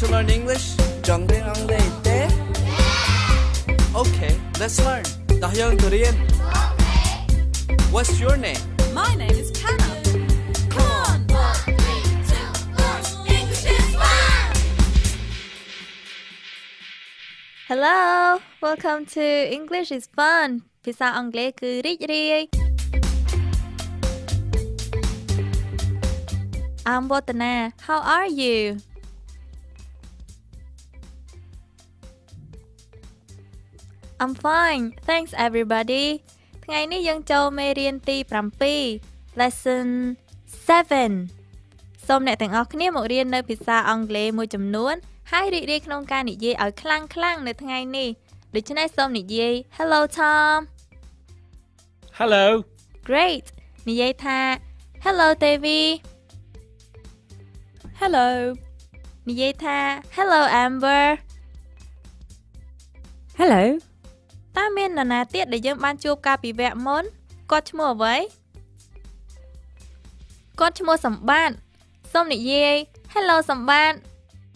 to learn English? Chọn tiếng Anh để té. Okay, let's learn. Ta hiền tự nhiên. What's your name? My name is Hannah. Come on. 4, 3, 2, 1. English is fun. Hello, welcome to English is fun. ភាសាអង់គ្លេសគឺរីករាយ I'm Vatana. How are you? I'm fine. Thanks everybody. ថ្ងៃនេះយើងចូលមេរៀនទី7 Lesson 7 សូមអ្នកទាំងអស់គ្នាមករៀននៅភាសាអង់គ្លេសមួយចំនួនហើយរីករាយក្នុងការនិយាយឲ្យខ្លាំងៗនៅថ្ងៃនេះដូច្នេះសូមនិយាយ Hello Tom. Hello. Great. និយាយថា Hello Devi. Hello. និយាយថា Hello Amber. Hello. តើមាននរណាទៀតដែលយើងបានជួបកាលពីវគ្គមុនគាត់ឈ្មោះអ្វីគាត់ឈ្មោះសម្បត្តិសូមនិយាយ Hello សម្បត្តិ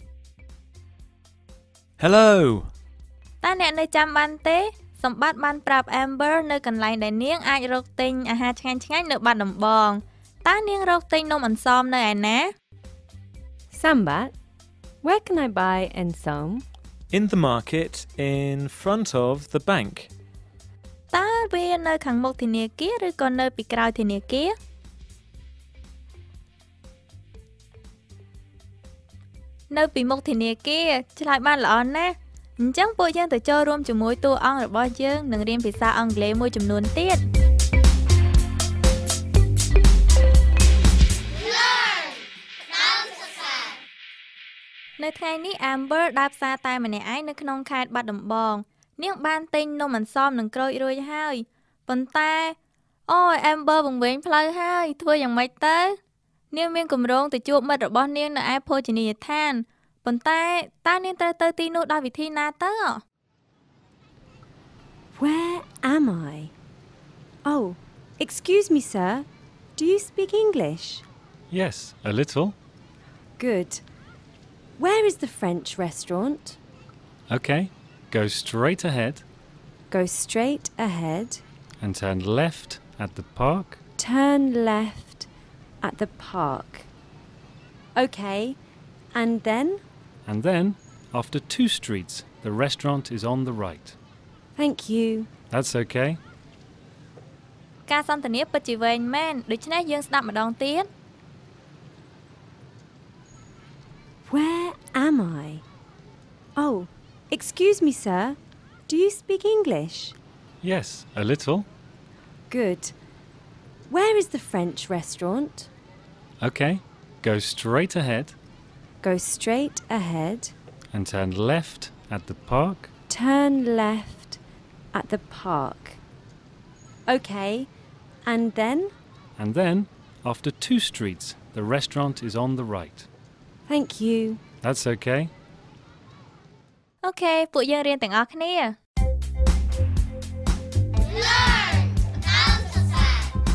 Hello. តើអ្នកនៅចាំបានទេសម្បត្តិបានប្រាប់ Amber នៅកន្លែងដែលនាងអាចរកទិញអាហារឆ្ងាញ់ៗនៅបាត់ដំបងតើនាងរកទិញនំអន្សមនៅឯណា Sambat, where can I buy ensom? In the market in front of the bank. តើវានៅខាងមុខធនាគារឬក៏នៅពីក្រោយធនាគារនៅពីមុខធនាគារឆ្លើយបានល្អណាស់អញ្ចឹងពួកយើងទៅចូលរួមជាមួយតួអង្គរបស់យើងនឹងរៀនភាសាអង់គ្លេសមួយចំនួនទៀតនៅថ្ងៃនេះ Amber ដើរផ្សារតែម្នាក់ឯងនៅក្នុងខេត្តបាត់ដំបងនាងបានទិញនំអន្សមនឹងក្រូចរួចហើយប៉ុន្តែអូយ Amber វង្វេងផ្លូវហើយធ្វើយ៉ាងម៉េចទៅនាងមានគម្រោងទៅជួបមិត្តរបស់នាងនៅឯភោជនីយដ្ឋានប៉ុន្តែតើនាងត្រូវទៅទីនោះដោយវិធីណាទៅ Where am I? Oh, excuse me, sir. Do you speak English? Yes, a little. Good. Where is the French restaurant? Okay, go straight ahead Go straight ahead. and turn left at the park. Turn left at the park. Okay, and then? And then, after 2 streets, the restaurant is on the right. Thank you. That's okay. ការសន្ទនាពិតជាវែងមែនដូច្នេះយើងស្ដាប់ម្ដងទៀត Where am I? Oh, excuse me, sir. Do you speak English? Yes, a little. Good. Where is the French restaurant? Okay, go straight ahead Go straight ahead. and turn left at the park. Turn left at the park. Okay, and then? And then, after 2 streets, the restaurant is on the right. Thank you. That's okay. អូខេពួកយើងរៀនទាំងអស់គ្នា Learn how to say.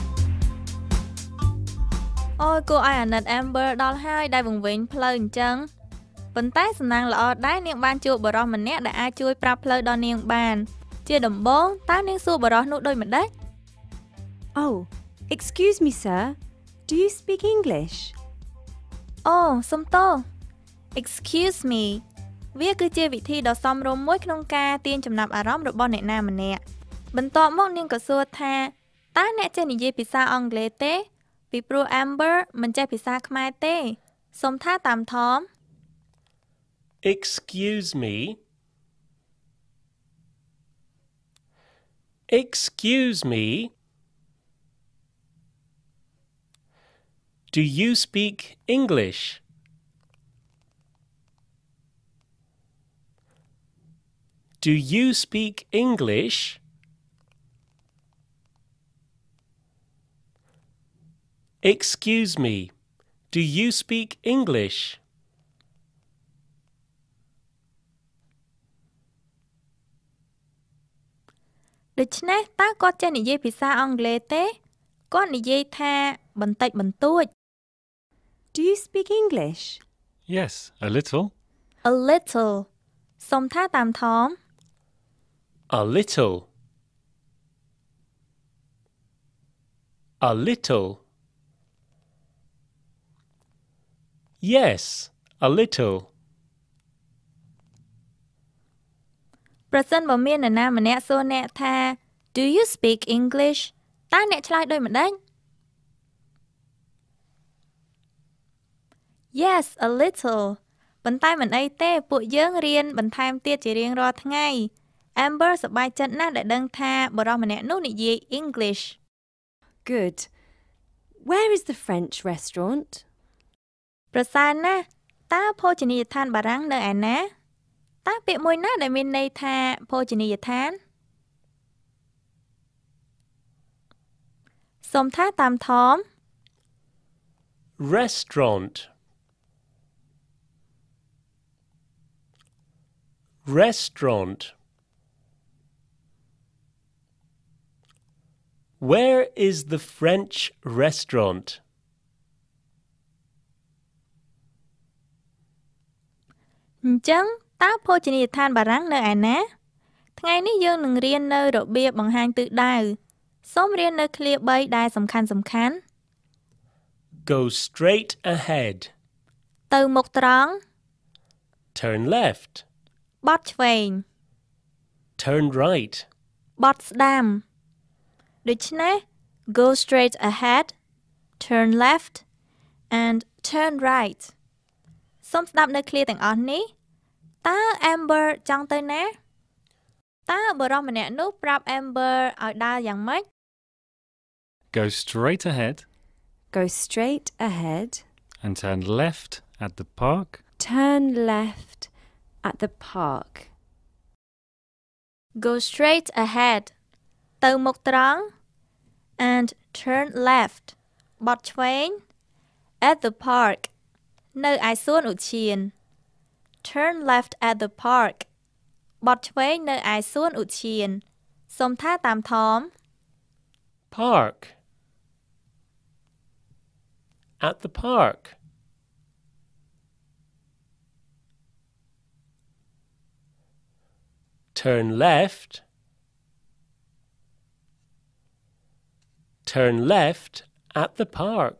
អូយគួរឲ្យអាណិត Amber ដល់ហើយដែលវង្វេងផ្លូវអញ្ចឹងប៉ុន្តែសំណាងល្អដែរនាងបានជួបបរិសម្នាក់ដែលអាចជួយប្រាប់ផ្លូវដល់នាងបានជាដំបូងតើនាងសួរបរិសនោះដូចម្ដេច Oh, excuse me, sir. Do you speak English? អូសុំទោស Excuse me វាគឺជាវិធីដ៏សមរម្យមួយក្នុងការទាញចំណាប់អារម្មណ៍របស់អ្នកណាម្នាក់បន្ទាប់មកនាងក៏សួរថាតើអ្នកចេះនិយាយភាសាអង់គ្លេសទេពីព្រោះ Amber មិនចេះភាសាខ្មែរទេសូមថាតាមថម Excuse me. Excuse me. Do you speak English? Do you speak English? Excuse me. Do you speak English? ដូច្នេះតើគាត់ចេះនិយាយភាសាអង់គ្លេសទេគាត់និយាយថាបន្តិចបន្តួច Do you speak English? Yes, a little. a little សុំថាតាមថម A little. A little. Yes, a little. ប្រសិនបើមាននរណាម្នាក់សួរអ្នកថា Do you speak English តើអ្នកឆ្លើយដូចម្តេច Yes a little ប៉ុន្តែមិនអីទេពួកយើងរៀនបន្ថែមទៀតជារៀងរាល់ថ្ងៃ Amber សប្បាយចិត្តណាស់ដែលដឹងថាបុរសម្នាក់នោះនិយាយ English Good. Where is the French restaurant? ប្រសើរណាស់តើភោជនីយដ្ឋានបារាំងនៅឯណាតើពាក្យមួយណាដែលមានន័យថាភោជនីយដ្ឋានសូមថាតាមថម Restaurant. Restaurant. Where is the French restaurant? អញ្ចឹងតើភោជនីយដ្ឋានបារាំងនៅឯណាថ្ងៃនេះយើងនឹងរៀននៅរបៀបបង្ហាញទិសដៅសូមរៀននៅឃ្លា3ដែលសំខាន់ Go straight ahead. ទៅមុខត្រង់ Turn left. បត់ឆ្វេង Turn right. បត់ស្ដាំដូច្នេះ go straight ahead turn left and turn right សូមស្ដាប់នៅឃ្លាទាំងអស់នេះតើ Amber ចង់ទៅណាតើបុរសម្នាក់នោះប្រាប់ Amber ឲ្យដើរយ៉ាងម៉េច Go straight ahead Go straight ahead. and turn left at the park. Turn left at the park. go straight ahead ទៅមុខត្រង់ and turn left បត់ឆ្វេង at the park នៅឯសួនឧទ្យាន turn left at the park បត់ឆ្វេងនៅឯសួនឧទ្យានសូមថាតាមថម Park. At the park. Turn left. Turn left at the park.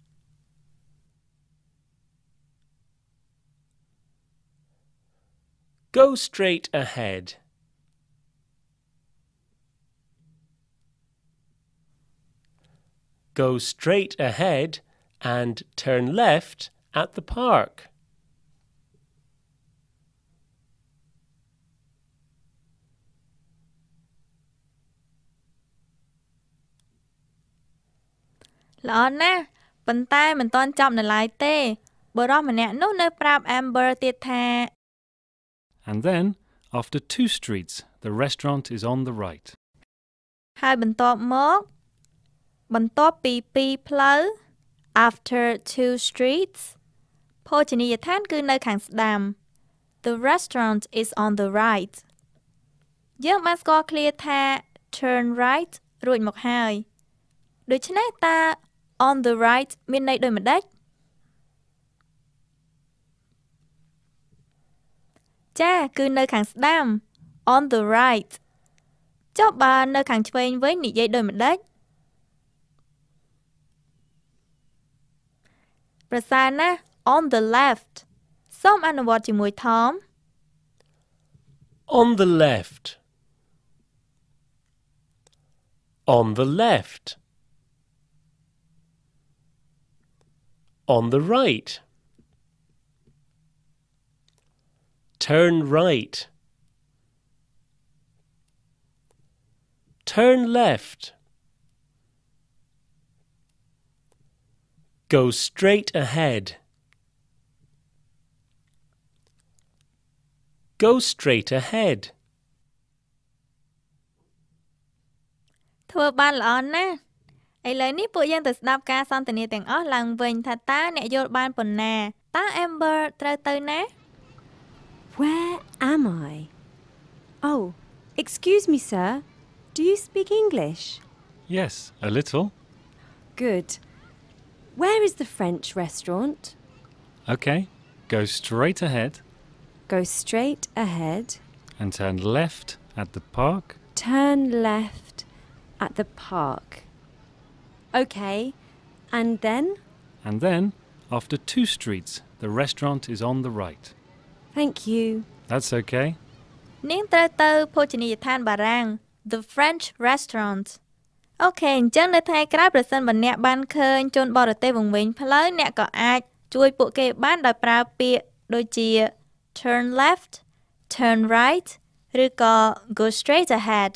Go straight ahead. Go straight ahead and turn left at the park. ល្អណាស់ប៉ុន្តែមិនទាន់ចប់នៅឡើយទេបុរសម្នាក់នោះនៅប្រាប់ Amber ទៀតថា And then, after 2 streets, the restaurant is on the right. ហើយបន្ទាប់មកបន្ទាប់ពី2ផ្លូវ after 2 streets ភោជនីយដ្ឋានគឺនៅខាងស្ដាំ The restaurant is on the right យើងបានស្គាល់ឃ្លាថា turn right រួចមកហើយដូច្នេះតើ on the right មានន័យដូចម្ដេចចាគឺនៅខាងស្ដាំ on the right ចុះបើនៅខាងឆ្វេងវិញនិយាយដូចម្ដេចប្រសើរណាស់ on the left សូមអនុវត្តជាមួយថម On the left. On the left. On the right. Turn right. Turn left. Go straight ahead. Go straight ahead. ធ្វើបានល្អណាស់ឥឡូវនេះពួកយើងទៅស្ដាប់ការសន្ទនាទាំងអស់ឡើងវិញថាតើអ្នកយល់បានប៉ុណ្ណាតើ Amber ត្រូវទៅណា Where am I? Oh, excuse me, sir. Do you speak English? Yes, a little. Good. Where is the French restaurant? Okay, go straight ahead Go straight ahead. And turn left at the park. Turn left at the park. Okay, and then? And then, after 2 streets, the restaurant is on the right. Thank you. That's okay. នាងត្រូវទៅភោជនីយដ្ឋានបារាំង The French Restaurant អូខេអញ្ចឹងនៅថ្ងៃក្រោយប្រសិនបើអ្នកបានឃើញជនបរទេសវង្វេងផ្លូវអ្នកក៏អាចជួយពួកគេបានដោយប្រើពាក្យដូចជា turn left turn right ឬក៏ go straight ahead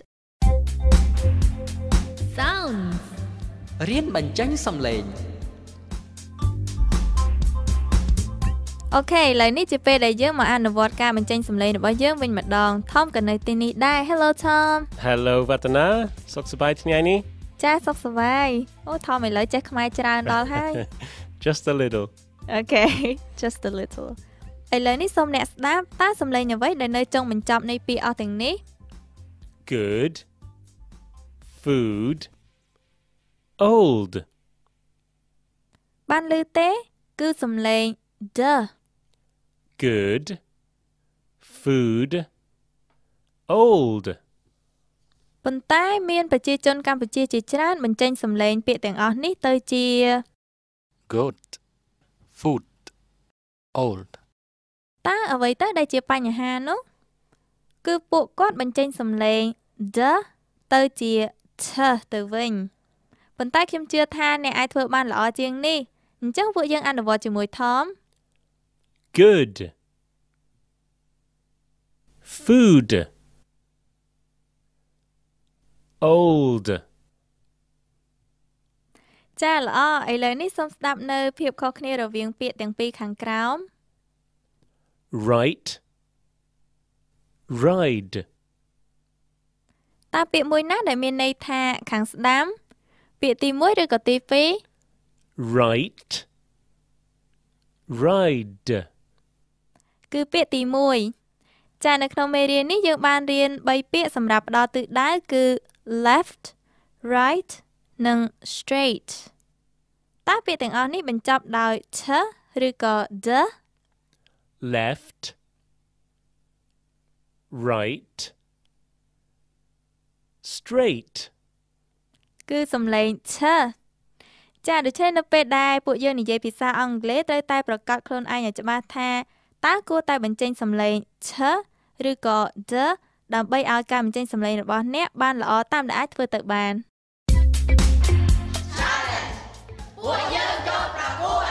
Sounds រៀនបញ្ចេញសំឡេងអូខេឥឡូវនេះជាពេលដែលយើងមកអនុវត្តការបញ្ចេញសំឡេងរបស់យើងវិញម្ដង Tom ក៏នៅទីនេះដែរ Hello Tom Hello Vatana សុខសប្បាយថ្ងៃនេះចាសុខសប្បាយអូ Tom ឥឡូវចេះខ្មែរច្រើនដល់ហើយ Just a little Okay just a little ឥឡូវនេះសូមអ្នកស្ដាប់តើសំឡេងអ្វីដែលនៅចុងបញ្ចប់នៃពាក្យអស់ទាំងនេះ Good Food Old បានឮទេគឺសំឡេង the Good Food Old ប៉ុន្តែមានប្រជាជនកម្ពុជាជាច្រើនបញ្ចេញសំឡេងពាក្យទាំងអស់នេះទៅជា Good Food Old តើអ្វីទៅដែលជាបញ្ហានោះគឺពួកគាត់បញ្ចេញសំឡេង the ទៅជា th ទៅវិញប៉ុន្តែខ្ញុំជឿថាអ្នកអាចធ្វើបានល្អជាងនេះអញ្ចឹងពួកយើងអនុវត្តជាមួយ Tom Good Food Old ចាល្អឥឡូវនេះសូមស្ដាប់នៅភាពខុសគ្នារវាងពាក្យទាំងពីរខាងក្រោម Right Ride តើពាក្យមួយណាដែលមានន័យថាខាងស្ដាំពាក្យទី1ឬក៏ទី2 Right Ride គឺពាក្យទី1ចានៅក្នុងមេរៀននេះយើងបានរៀន3ពាក្យសម្រាប់ផ្ដល់ទិសដៅគឺ left right និង straight តើពាក្យទាំងអស់នេះបញ្ចប់ដោយ th ឬក៏ the Left Right Straight គឺសំឡេង th ចាដូច្នេះនៅពេលដែលពួកយើងនិយាយភាសាអង់គ្លេសត្រូវតែប្រកាសខ្លួនឯងឲ្យច្បាស់ថាតើគួរតែបញ្ចេញសំឡេង th ឬក៏ the ដើម្បីឲ្យការបញ្ចេញសំឡេងរបស់អ្នកបានល្អតាមដែលអាចធ្វើទៅបានពួកយើងចូលប្រកួត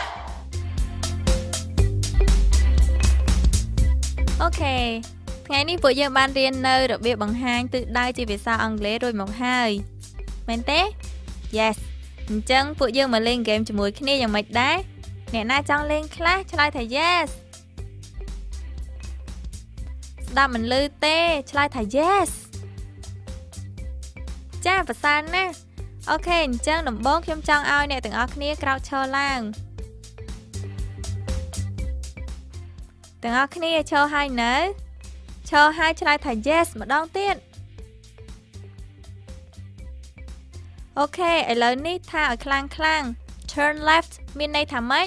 អូខេថ្ងៃនេះពួកយើងបានរៀននៅរបៀបបង្ហាញទិសដៅជាភាសាអង់គ្លេសរួចមកហើយមែនទេ Yes អញ្ចឹងពួកយើងមកលេងហ្គេមជាមួយគ្នាយ៉ាងម៉េចដែរអ្នកណាចង់លេងខ្លះឆ្លើយថា Yes ស្ដាប់មិនឮទេឆ្លើយថា Yes ចាប្រសើរណាស់អូខេអញ្ចឹងដំបូងខ្ញុំចង់ឲ្យអ្នកទាំងអស់គ្នាក្រោកឈរឡើងទាំងអស់គ្នាឈរហើយនៅឈរហើយឆ្លើយថា Yes ម្ដងទៀតអូខេឥឡូវនេះថាឲ្យខ្លាំង Turn left មានន័យថាម៉េច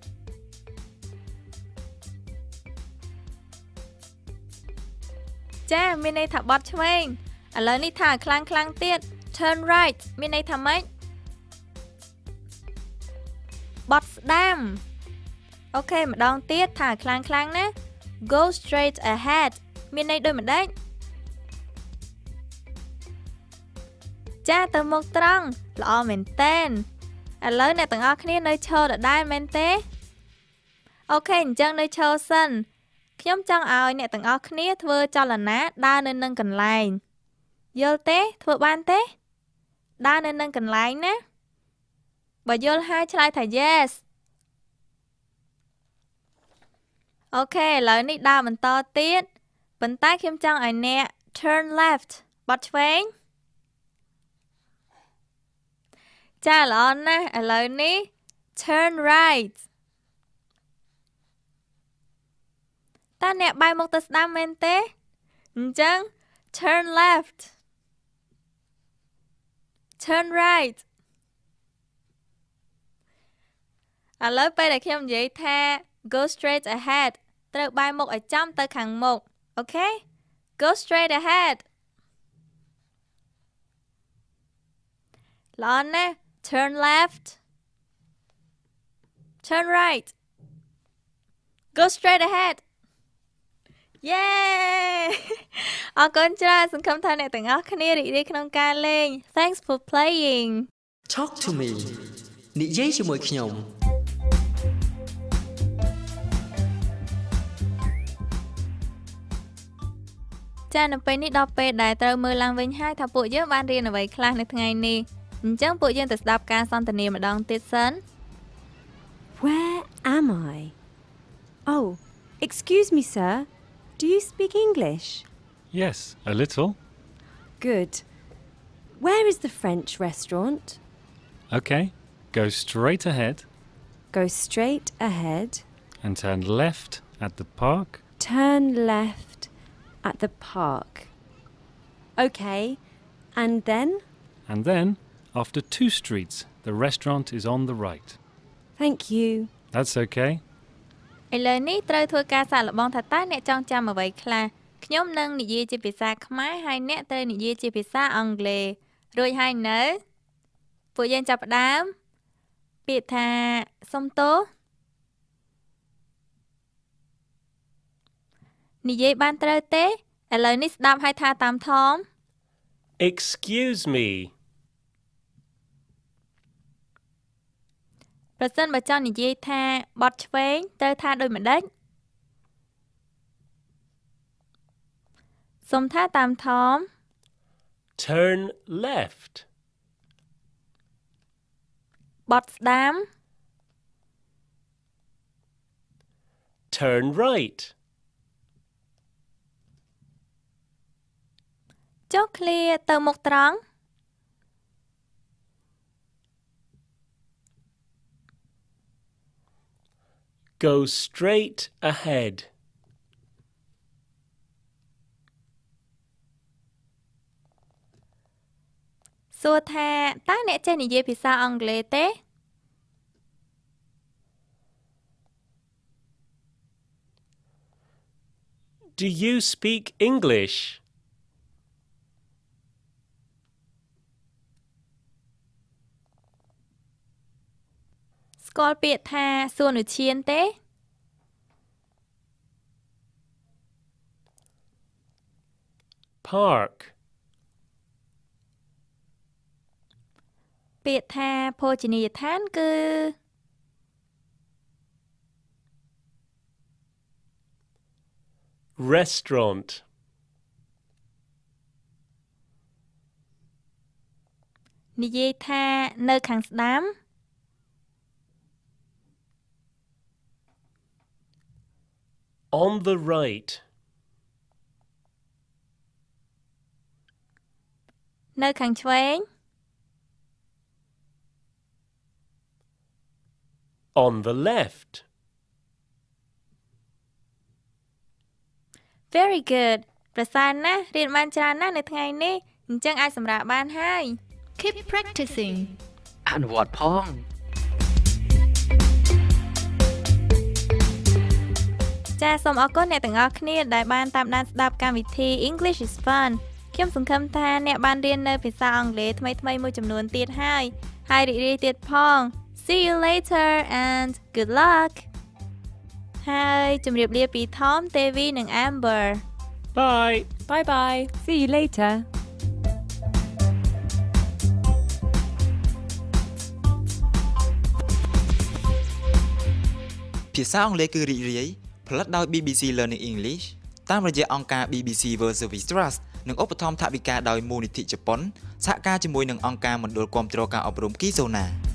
ចាមានន័យថាបត់ឆ្វេងឥឡូវនេះថាឲ្យខ្លាំងទៀត Turn right មានន័យថាម៉េចបត់ស្ដាំអូខេម្ដងទៀតថាឲ្យខ្លាំងណា Go straight ahead មានន័យដូចម្ដេចចាទៅមុខត្រង់ល្អមែនតែនឥឡូវអ្នកទាំងអស់គ្នានៅឈរដដែលមែនទេអូខេអញ្ចឹងនៅឈរសិនខ្ញុំចង់ឲ្យអ្នកទាំងអស់គ្នាធ្វើចលនាដើរនៅនឹងកន្លែងយល់ទេធ្វើបានទេដើរនៅនឹងកន្លែងណាបើយល់ហើយឆ្លើយថា Yes អូខេឥឡូវនេះដើរបន្តទៀតប៉ុន្តែខ្ញុំចង់ឲ្យអ្នក turn left បត់ឆ្វេងចាល្អណាស់ឥឡូវនេះ turn right តើអ្នកបែរមុខទៅស្ដាំមែនទេអញ្ចឹង turn left turn right ឥឡូវពេលដែលខ្ញុំនិយាយថា go straight ahead ត្រូវបែរមុខឲ្យចំទៅខាងមុខ Okay Go straight ahead ល្អណាស់ Turn left Turn right Go straight ahead Yay អរគុណច្រើនសង្ឃឹមថាអ្នកទាំងអស់គ្នារីករាយក្នុងការលេង Thanks for playing Talk to me និយាយជាមួយខ្ញុំចានៅពេលនេះដល់ពេលដែលត្រូវមើលឡើងវិញហើយថាពួកយើងបានរៀនអ្វីខ្លះនៅថ្ងៃនេះអញ្ចឹងពួកយើងទៅស្ដាប់ការសន្ទនាម្ដងទៀតសិន Where am I? Oh, excuse me, sir. Do you speak English? Yes, a little. Good. Where is the French restaurant? Okay, go straight ahead Go straight ahead. and turn left at the park. Turn left at the park. Okay, and then? And then, after 2 streets, the restaurant is on the right. Thank you. That's okay. ឥឡូវនេះត្រូវធ្វើការសាកល្បងថាតើអ្នកចង់ចាំអ្វីខ្លះខ្ញុំនឹងនិយាយជាភាសាខ្មែរហើយអ្នកត្រូវនិយាយជាភាសាអង់គ្លេសរួចហើយនៅពួកយើងចាប់ផ្ដើមពាក្យថាសុំទោសនិយាយបានត្រូវទេឥឡូវនេះស្ដាប់ហើយថាតាមថម Excuse me. ប្រសិនបើចង់និយាយថាបត់ឆ្វេងត្រូវថាដូចម្ដេចសុំថាតាមថម Turn left. បត់ស្ដាំ Turn right. ចុះឃ្លាទៅមុខត្រង់ Go straight ahead. សួរថាតើអ្នកចេះនិយាយភាសាអង់គ្លេសទេ Do you speak English? ស្គាល់ពាក្យថាសួនឧឈានទេ Park. ពាក្យថាភោជនីយដ្ឋានគឺ Restaurant. និយាយថានៅខាងស្ដាំ On the right. នៅខាងឆ្វេង On the left. Very good ប្រសើរណាស់រៀនបានច្រើនណាស់នៅថ្ងៃនេះអញ្ចឹងអាចសម្រាកបានហើយ Keep practicing. អនុវត្តផងចាសសូមអរគុណអ្នកទាំងអស់គ្នាដែលបានតាមដានស្ដាប់កម្មវិធី English is Fun ខ្ញុំសង្ឃឹមថាអ្នកបានរៀននៅភាសាអង់គ្លេសថ្មីៗមួយចំនួនទៀតហើយរីករាយទៀតផង See you later and good luck ហើយជម្រាបលាពី Tom, Devi និង Amber Bye. Bye bye. See you later. ភាសាអង់គ្លេសគឺរីករាយផលិតដោយ BBC Learning English តាមរយៈអង្គការ BBC World Service Trust និងឧបត្ថម្ភថវិកាដោយមូលនិធិជប៉ុនសហការជាមួយនឹងអង្គការមណ្ឌលគាំទ្រការអប់រំ Kizona